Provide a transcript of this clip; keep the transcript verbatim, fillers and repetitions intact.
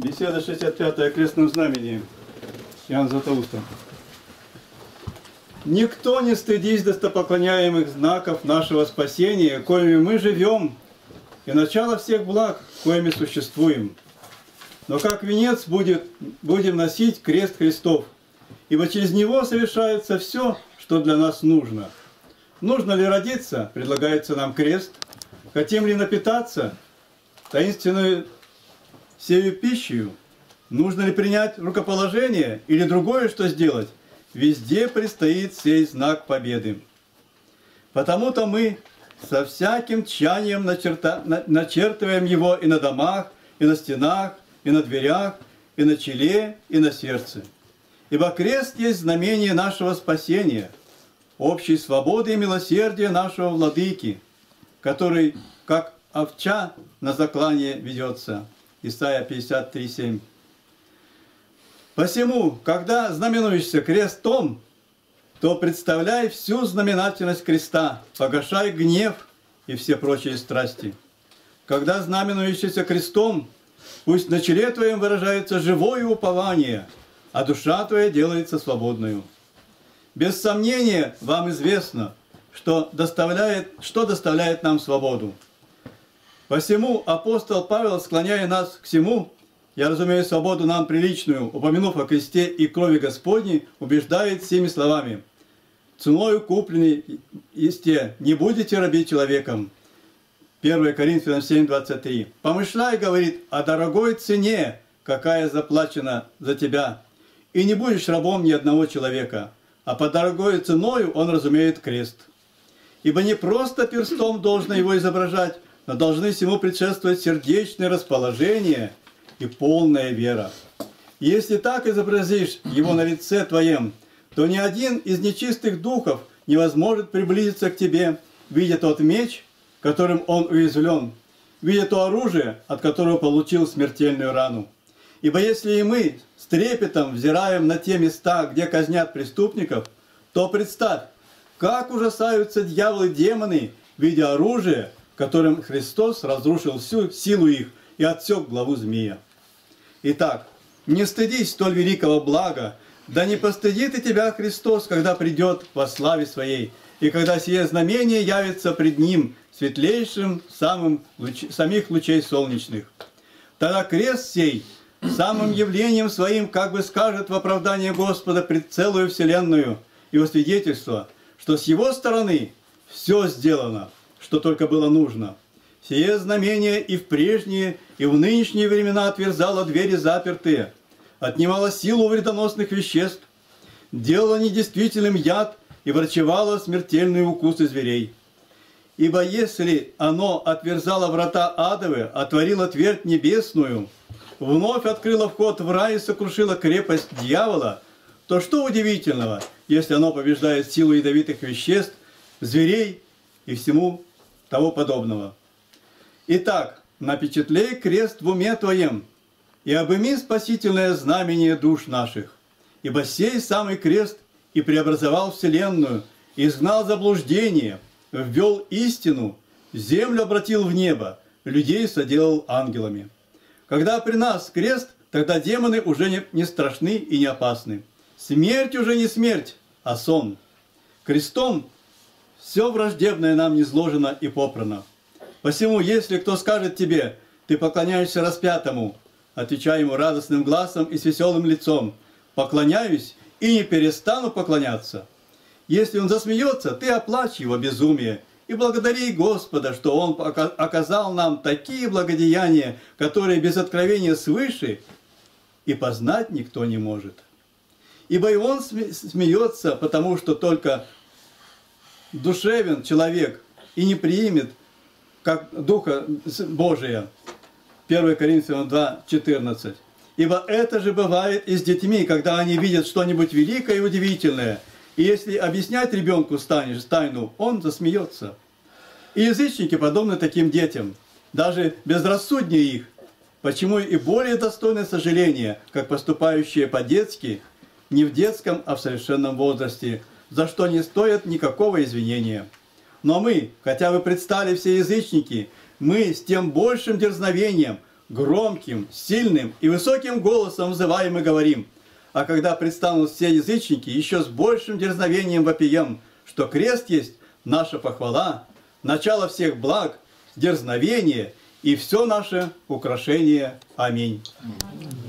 Беседа шестьдесят пятая о крестном знамени. Иоанн Златоуста. Никто не стыдись достопоклоняемых знаков нашего спасения, коими мы живем, и начало всех благ, коими существуем. Но как венец будет, будем носить крест Христов, ибо через него совершается все, что для нас нужно. Нужно ли родиться? Предлагается нам крест. Хотим ли напитаться таинственную сею пищей? Нужно ли принять рукоположение или другое, что сделать? Везде предстоит сей знак победы. Потому-то мы со всяким тщанием начерта... начертываем его и на домах, и на стенах, и на дверях, и на челе, и на сердце. Ибо крест есть знамение нашего спасения, общей свободы и милосердия нашего Владыки, который, как овча, на заклание ведется. Исайя пятьдесят три, семь. Посему, когда знаменуешься крестом, то представляй всю знаменательность креста, погашай гнев и все прочие страсти. Когда знаменуешься крестом, пусть на челе твоем выражается живое упование, а душа твоя делается свободную. Без сомнения вам известно, что доставляет, что доставляет нам свободу. Посему апостол Павел, склоняя нас к всему, я разумею свободу нам приличную, упомянув о кресте и крови Господней, убеждает всеми словами: «Ценою купленной есте, не будете рабить человеком». первое Коринфянам семь, двадцать три. «Помышляй, — говорит, — о дорогой цене, какая заплачена за тебя, и не будешь рабом ни одного человека». А по дорогой ценою он разумеет крест. Ибо не просто перстом должно его изображать, но должны всему предшествовать сердечное расположение и полная вера. И если так изобразишь его на лице твоем, то ни один из нечистых духов не возможет приблизиться к тебе, видя тот меч, которым он уязвлен, видя то оружие, от которого получил смертельную рану. Ибо если и мы с трепетом взираем на те места, где казнят преступников, то представь, как ужасаются дьяволы и демоны, видя оружие, которым Христос разрушил всю силу их и отсек главу змея. Итак, не стыдись столь великого блага, да не постыдит и тебя Христос, когда придет во славе Своей, и когда сие знамение явится пред Ним светлейшим самым луч... самих лучей солнечных. Тогда крест сей самым явлением своим как бы скажет в оправдание Господа пред целую вселенную и во свидетельство, что с Его стороны все сделано, что только было нужно. Сие знамение и в прежние, и в нынешние времена отверзало двери запертые, отнимало силу вредоносных веществ, делало недействительным яд и врачевало смертельные укусы зверей. Ибо если оно отверзало врата адовы, отворило твердь небесную, вновь открыло вход в рай и сокрушило крепость дьявола, то что удивительного, если оно побеждает силу ядовитых веществ, зверей и всему того подобного. Итак, напечатлей крест в уме твоем, и обыми спасительное знамение душ наших, ибо сей самый крест и преобразовал вселенную, изгнал заблуждение, ввел истину, землю обратил в небо, людей соделал ангелами. Когда при нас крест, тогда демоны уже не, не страшны и не опасны. Смерть уже не смерть, а сон. Крестом все враждебное нам низложено и попрано. Посему, если кто скажет тебе: ты поклоняешься распятому, отвечай ему радостным глазом и с веселым лицом: поклоняюсь и не перестану поклоняться. Если он засмеется, ты оплачь его безумие и благодари Господа, что Он оказал нам такие благодеяния, которые без откровения свыше и познать никто не может. Ибо и Он смеется, потому что только душевен человек и не примет как Духа Божия. первое Коринфянам два, четырнадцать. Ибо это же бывает и с детьми, когда они видят что-нибудь великое и удивительное, и если объяснять ребенку станешь тайну, он засмеется. И язычники подобны таким детям, даже безрассуднее их, почему и более достойны сожаления, как поступающие по-детски, не в детском, а в совершенном возрасте, за что не стоят никакого извинения. Но мы, хотя вы предстали все язычники, мы с тем большим дерзновением, громким, сильным и высоким голосом взываем и говорим. А когда предстанут все язычники, еще с большим дерзновением вопием, что крест есть наша похвала, начало всех благ, дерзновение и все наше украшение. Аминь.